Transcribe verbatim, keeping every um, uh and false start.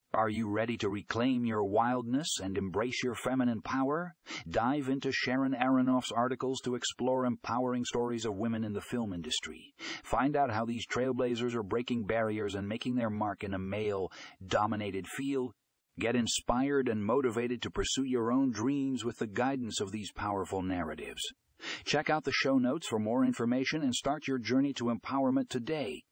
Are you ready to reclaim your wildness and embrace your feminine power? Dive into Sharon Aharonoff's articles to explore empowering stories of women in the film industry. Find out how these trailblazers are breaking barriers and making their mark in a male-dominated field. Get inspired and motivated to pursue your own dreams with the guidance of these powerful narratives. Check out the show notes for more information and start your journey to empowerment today.